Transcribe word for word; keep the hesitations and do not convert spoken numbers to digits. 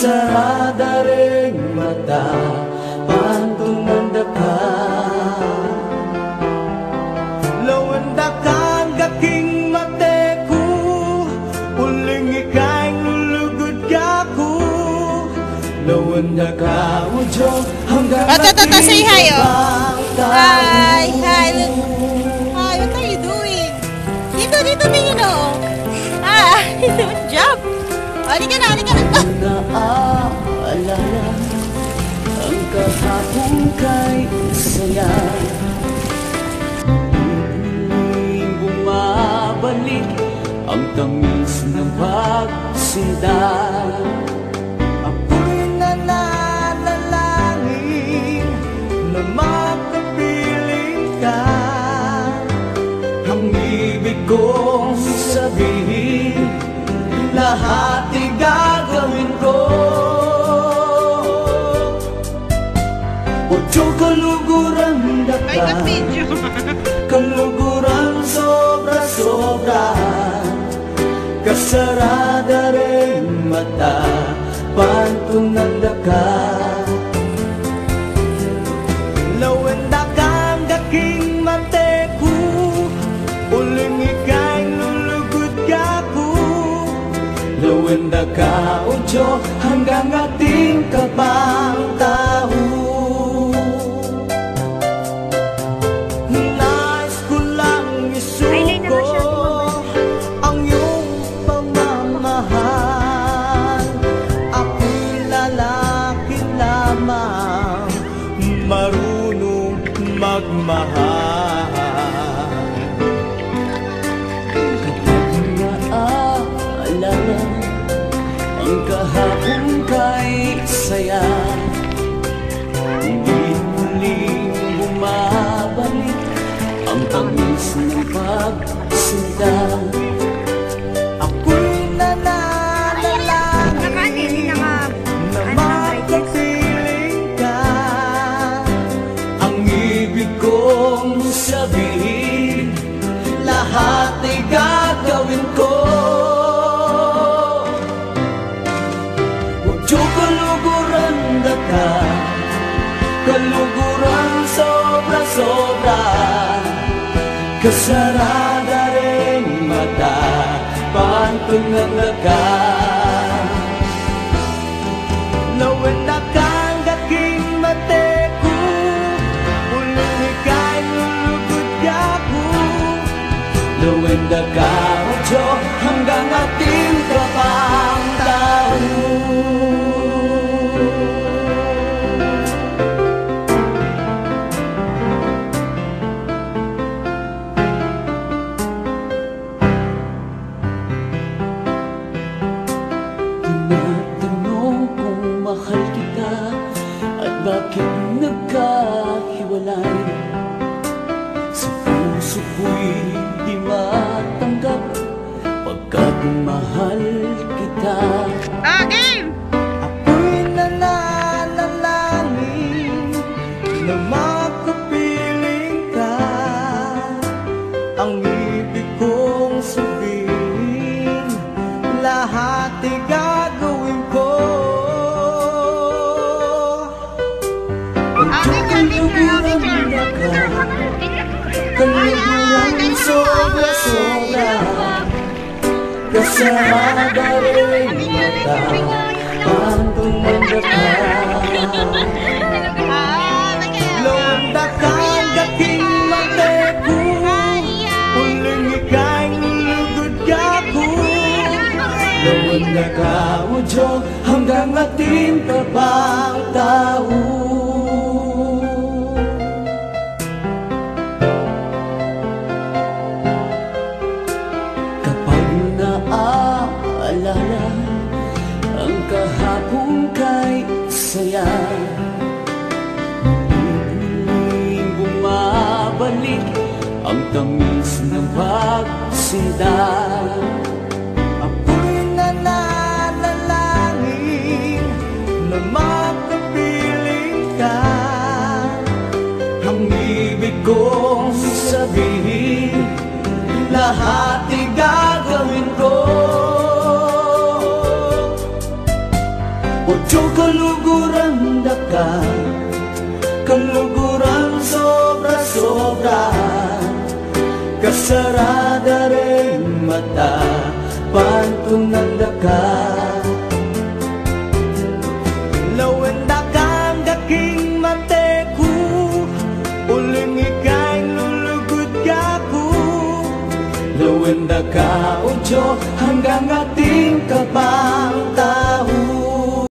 kasarada reng mata, pantunan daka. Lawan dakang gaking mateku, uling ikay lulugod kaku. Lawan daka ujo hanggang Tata, say hi, oh. Hi, hi. Hi, what are you doing? Dito, dito tingin, oh. Ah, good job. Halika na, halika na. Naaalala ang kahapon kay saya. Muling bumabalik ang tamis ng pagsinda. Ako'y nananalangin na makapiling ka. Ang ibig kong sabihin, lahat ay gagawin ko. Ocho kaluguran daka, kaluguran sobra-sobra. Kasarada reng mata, pantunan daka. Lawan dakang gaking mateku, uling ikay lulugod kaku. Lawan daka ujo hanggang ating kapang tao. Nais ko lang isuko ang iyong pamamahal. Ako'y lalaki lamang, marunong magmahal. Ang kahapon kay saya, hindi muling bumabalik ang tamis ng pagsinda. Ako'y nananalangin na makapiling ka. Ang ibig kong sabihin, lahat ay gagawin ko. Kaluguran daka, kaluguran sobra-sobra. Kasarada reng mata, pantunan daka. Lawan dakang gaking mateku, uling ikay lulugod kaku. Lawan daka ojo hanggang ating kapang tao. Mahal kita at bakit nagkahiwalay? Sa puso ko'y di matanggap pagkat mahal kita. Ah, game! Ako'y nananalangin na makapiling ka. Ang ibig kong sabihin, lahat ay gagawin ko. Kaluguran sobra-sobra. Kasarada reng mata, pantunan daka. Lawan dakang gaking mateku, uling ikay lulugod kaku. Lawan daka ujo hanggang ating kapang tao. Alala ang kahapon kay saya, muling bumabalik ang tamis ng pagsinda. Ako'y nananalangin na makapiling ka. Ang ibig kong sabihin, lahat ay gagawin ko. sarada rin mata, pantunan daka. Lawenda kang daking mateku, uling ikay lulugod kaku. Lawenda ka udyo hanggang ating kapang tahu.